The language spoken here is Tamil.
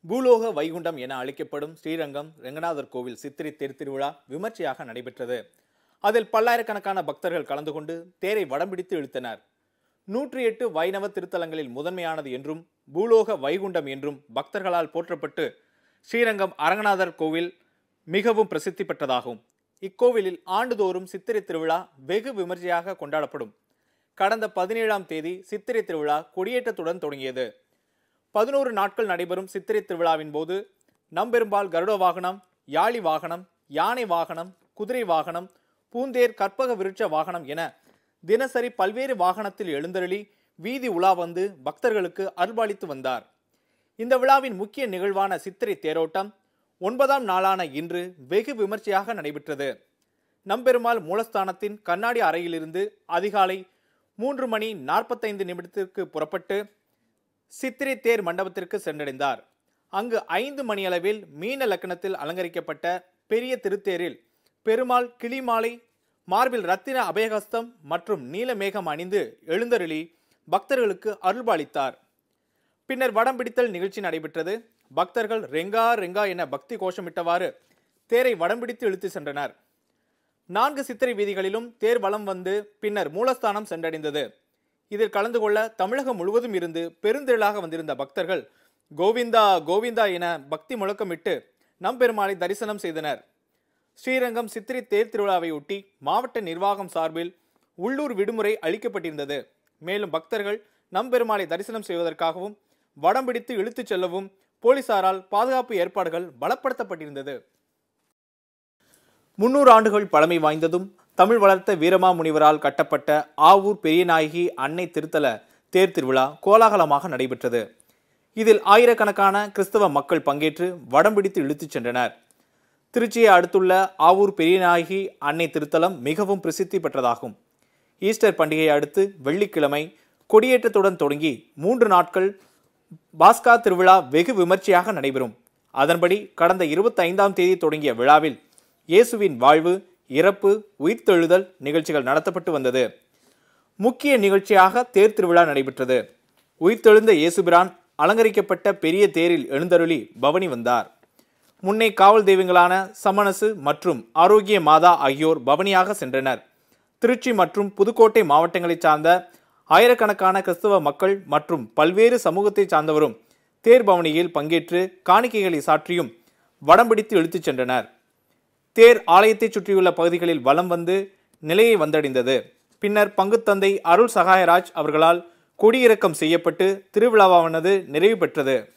பூலோக வைகுண்டம் என அழைக்கப்படும் ஸ்ரீரங்கம் ரெங்கநாதர் கோவில் சித்திரை தேர் திருவிழா விமர்சையாக நடைபெற்றது. அதில் பல்லாயிரக்கணக்கான பக்தர்கள் கலந்து கொண்டு தேரை வடம்பிடித்து இழுத்தனர். 108 வைணவ திருத்தலங்களில் முதன்மையானது என்றும் பூலோக வைகுண்டம் என்றும் பக்தர்களால் போற்றப்பட்டு ஸ்ரீரங்கம் அரங்கநாதர் கோவில் மிகவும் பிரசித்தி பெற்றதாகும். இக்கோவிலில் ஆண்டுதோறும் சித்திரை திருவிழா வெகு விமர்சையாக கொண்டாடப்படும். கடந்த 17ஆம் தேதி சித்திரை திருவிழா கொடியேற்றத்துடன் தொடங்கியது. 11 நாட்கள் நடைபெறும் சித்திரை திருவிழாவின் போது நம்பெரும்பால் கருட வாகனம், யாழி வாகனம், யானை வாகனம், குதிரை வாகனம், பூந்தேர், கற்பக விருட்ச வாகனம் என தினசரி பல்வேறு வாகனத்தில் எழுந்தருளி வீதி உலா வந்து பக்தர்களுக்கு அருள்பாலித்து வந்தார். இந்த விழாவின் முக்கிய நிகழ்வான சித்திரை தேரோட்டம் 9ஆம் நாளான இன்று வெகு விமர்சையாக நடைபெற்றது. நம்பெருமாள் மூலஸ்தானத்தின் கண்ணாடி அறையிலிருந்து அதிகாலை 3:45 புறப்பட்டு சித்திரை தேர் மண்டபத்திற்கு சென்றடைந்தார். அங்கு 5 மணியளவில் மீன லக்கணத்தில் அலங்கரிக்கப்பட்ட பெரிய திருத்தேரில் பெருமாள் கிளிமாலை, மார்பில் ரத்தின அபயஹஸ்தம் மற்றும் நீலமேகம் அணிந்து எழுந்தருளி பக்தர்களுக்கு அருள்பாலித்தார். பின்னர் வடம் பிடித்தல் நிகழ்ச்சி நடைபெற்றது. பக்தர்கள் ரெங்கா ரெங்கா என பக்தி கோஷமிட்டவாறு தேரை வடம் பிடித்து இழுத்து சென்றனர். 4 சித்திரை வீதிகளிலும் தேர் வலம் வந்து பின்னர் மூலஸ்தானம் சென்றடைந்தது. இதில் கலந்து கொள்ள தமிழகம் முழுவதும் இருந்து பெருந்திரளாக வந்திருந்த பக்தர்கள் கோவிந்தா கோவிந்தா என பக்தி முழக்கமிட்டு நம்பெருமாளை தரிசனம் செய்தனர். ஸ்ரீரங்கம் சித்திரை தேர் திருவிழாவையொட்டி மாவட்ட நிர்வாகம் சார்பில் உள்ளூர் விடுமுறை அளிக்கப்பட்டிருந்தது. மேலும் பக்தர்கள் நம்பெருமாளை தரிசனம் செய்வதற்காகவும் வடம் பிடித்து இழுத்துச் செல்லவும் போலீசாரால் பாதுகாப்பு ஏற்பாடுகள் பலப்படுத்தப்பட்டிருந்தது. 300 ஆண்டுகள் பழமை வாய்ந்ததும் தமிழ் வளர்த்த வீரமா முனிவரால் கட்டப்பட்ட ஆவூர் பெரியநாயகி அன்னை திருத்தல தேர் திருவிழா கோலாகலமாக நடைபெற்றது. இதில் ஆயிரக்கணக்கான கிறிஸ்தவ மக்கள் பங்கேற்று வடம் பிடித்து இழுத்துச் சென்றனர். திருச்சியை அடுத்துள்ள ஆவூர் பெரியநாயகி அன்னை திருத்தலம் மிகவும் பிரசித்தி பெற்றதாகும். ஈஸ்டர் பண்டிகையை அடுத்து வெள்ளிக்கிழமை கொடியேற்றத்துடன் தொடங்கி 3 நாட்கள் பாஸ்கா திருவிழா வெகு விமர்சையாக நடைபெறும். அதன்படி கடந்த 25ஆம் தேதி தொடங்கிய விழாவில் இயேசுவின் வாழ்வு, இறப்பு, உயிர்த்தெழுதல் நிகழ்ச்சிகள் நடத்தப்பட்டு வந்தது. முக்கிய நிகழ்ச்சியாக தேர் திருவிழா நடைபெற்றது. உயிர்த்தெழுந்த இயேசுபிரான் அலங்கரிக்கப்பட்ட பெரிய தேரில் எழுந்தருளி பவனி வந்தார். முன்னே காவல் தெய்வங்களான சமணசு மற்றும் ஆரோக்கிய மாதா ஆகியோர் பவனியாக சென்றனர். திருச்சி மற்றும் புதுக்கோட்டை மாவட்டங்களைச் சார்ந்த ஆயிரக்கணக்கான கிறிஸ்தவ மக்கள் மற்றும் பல்வேறு சமூகத்தை சார்ந்தவரும் தேர் பவனியில் பங்கேற்று காணிக்கைகளை சாற்றியும் வடம் பிடித்து இழுத்துச் சென்றனர். தேர் ஆலயத்தை சுற்றியுள்ள பகுதிகளில் வலம் வந்து நிலையை வந்தடைந்தது. பின்னர் பங்குத்தந்தை அருள் சகாயராஜ் அவர்களால் கொடியிறக்கம் செய்யப்பட்டு திருவிழாவானது நிறைவு பெற்றது.